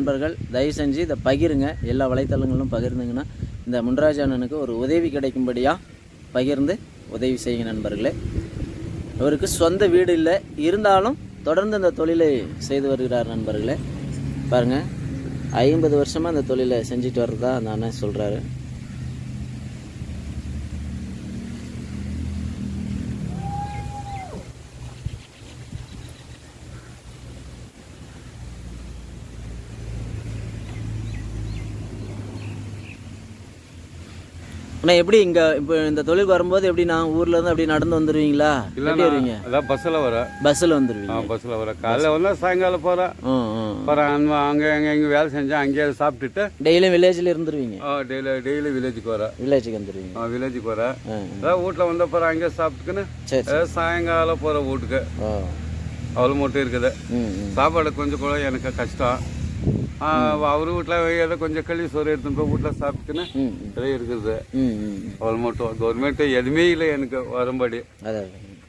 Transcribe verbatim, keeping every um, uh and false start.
நண்பர்கள் தயவு செஞ்சு இதை பகிருங்க. எல்லா வலைத்தளங்களும் பகிர்ந்துங்கன்னா இந்த முன்ராஜ் அண்ணனுக்கு ஒரு உதவி கிடைக்கும்படியாக பகிர்ந்து உதவி செய்யுங்க நண்பர்களே. அவருக்கு சொந்த வீடு இல்லை, இருந்தாலும் தொடர்ந்து இந்த தொழிலை செய்து வருகிறார் நண்பர்களே. பாருங்கள், ஐம்பது வருஷமாக அந்த தொழிலை செஞ்சுட்டு வர்றதா அந்த அண்ணன் சொல்கிறாரு. அண்ணா எப்படி இங்க இப்போ இந்த தொழிலுக்கு வரும்போது எப்படி நான் ஊர்ல இருந்து அப்படி நடந்து வந்துருவீங்களா? எப்படி வருவீங்க? அதான் பஸ்ஸில் வர பஸ்ஸில் வந்துருவீங்க. பஸ்ஸில் வர காலைல வந்தால் சாயங்காலம் போகிறேன் போகிறேன் அங்கே அங்கே இங்கே வேலை செஞ்சேன், அங்கேயே சாப்பிட்டுட்டு டெய்லியும் வில்லேஜில் இருந்துருவீங்க. டெய்லி டெய்லி வில்லேஜுக்கு வரேன். வில்லேஜுக்கு வந்துருவீங்க. வில்லேஜுக்கு வரேன். அதான் வீட்டில் வந்த போகிறேன், அங்கேயே சாப்பிட்டுக்குன்னு சாயங்காலம் போகிற வீட்டுக்கு அவ்வளோ மட்டும் இருக்குது. சாப்பாடு கொஞ்சம் கூட எனக்கு கஷ்டம். அவரு வீட்டில் ஏதோ கொஞ்சம் களி சோறு எடுத்துன்னு போய் வீட்டில் சாப்பிட்டுன்னு இதே இருக்குது. அவ்வளோ மட்டும் கவர்மெண்ட் எதுவுமே இல்லை எனக்கு வரும்படி.